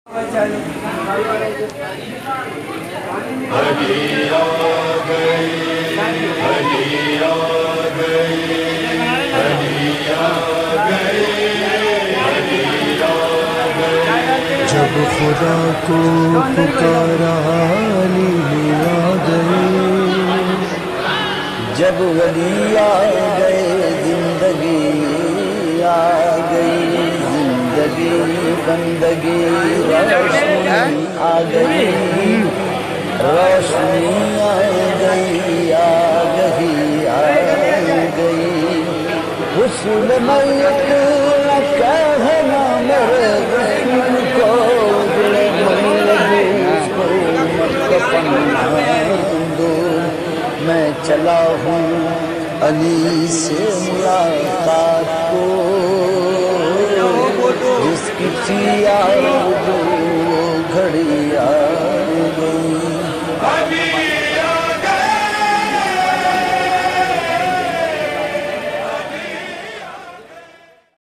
جب خدا کو پکارا علی آ گئے، جب ولی آ گئے زندگی آ گئی، زندگی بندگی روشنی آ گئی، روشنی آ گئی آ گئی آ گئی، حسن میت نہ کہنا میرے غسل کو، دل ملبوس کو کفن دو، میں چلا ہوں علی سے ملاقات کو، جس کی